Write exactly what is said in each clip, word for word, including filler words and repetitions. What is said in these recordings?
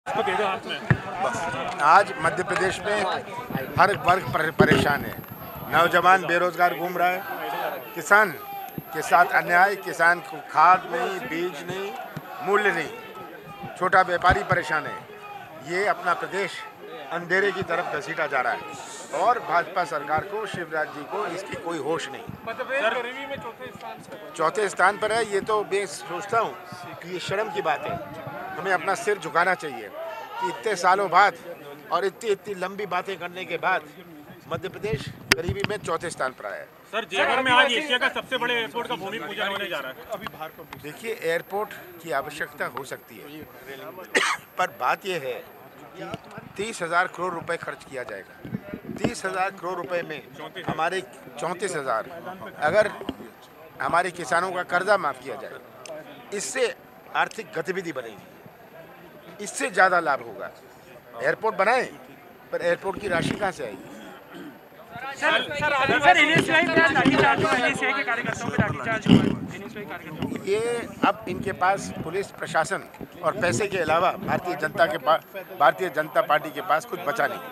इसको दे दो हाथ में। आज मध्य प्रदेश में हर वर्ग परेशान है। नौजवान बेरोजगार घूम रहा है, किसान के साथ अन्याय, किसान को खाद नहीं, बीज नहीं, मूल्य नहीं, छोटा व्यापारी परेशान है। ये अपना प्रदेश अंधेरे की तरफ घसीटा जा रहा है और भाजपा सरकार को, शिवराज जी को इसकी कोई होश नहीं। मध्य प्रदेश गरीबी में चौथे स्थान पर चौथे स्थान पर है। ये तो मैं सोचता हूँ कि ये शर्म की बात है। हमें अपना सिर झुकाना चाहिए कि इतने सालों बाद और इतनी इतनी लंबी बातें करने के बाद मध्य प्रदेश गरीबी में चौथे स्थान पर आया है। सर, जेवर में आज एशिया का सबसे बड़े एयरपोर्ट का भूमि पूजन होने जा रहा है। अभी बाहर को देखिए, एयरपोर्ट की आवश्यकता हो सकती है, पर बात यह है कि तीस हजार करोड़ रुपए खर्च किया जाएगा। तीस हजार करोड़ रुपए में हमारे चौंतीस हजार अगर हमारे किसानों का कर्जा माफ किया जाए, इससे आर्थिक गतिविधि बनेगी, इससे ज़्यादा लाभ होगा। एयरपोर्ट बनाए, पर एयरपोर्ट की राशि कहाँ से आएगी? सर सर सर एनएसयूआई पे लाठीचार्ज हुआ, एनएसयूआई के कार्यकर्ताओं पे लाठीचार्ज हुआ, एनएसयूआई कार्यकर्ताओं। ये अब इनके पास पुलिस प्रशासन और पैसे के अलावा भारतीय जनता के पास भारतीय जनता पार्टी के पास कुछ बचा नहीं।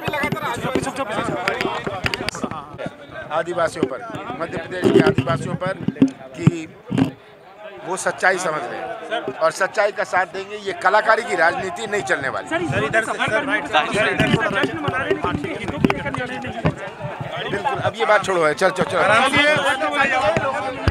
आदिवासियों पर, मध्य प्रदेश के आदिवासियों पर कि वो सच्चाई समझ रहे हैं और सच्चाई का साथ देंगे। ये कलाकारी की राजनीति नहीं चलने वाली। बिल्कुल, अब ये बात छोड़ो है। चल चल चल